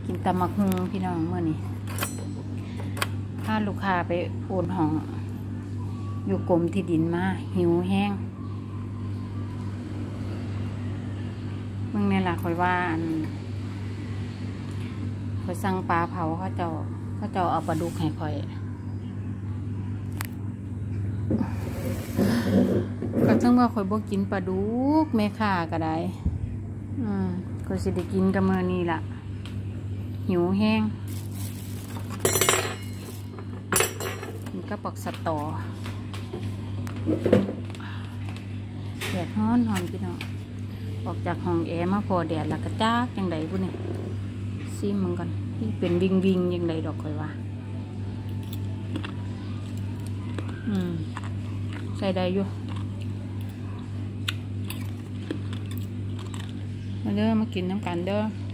กินตำมักฮุงพี่น้องเมื่อนี้พาลูกค้าไปโอนห้องอยู่กรมที่ดินมาหิวแห้งมึงเนี่ยล่ะคอยว่าคอยสั่งปลาเผาเขาเจ้าเอาปลาดุกให้คอยก็ต้องว่าคอยบ่กินปลาดุกแม่ค้าก็ได้ก็สิได้กินกับมื้อนี้ล่ะหิวแห้งนี่ก็ปักสตอแดดฮ้อนพี่น้องออกจากห้องแอร์มาพอแดดแล้วก็จ้าจังไดบุเนี่ยซิมึงก่อนที่เป็นวิงยังไงดอกคอยว่าใส่ได้อยู่มาเด้อมากินน้ำกันเด้อ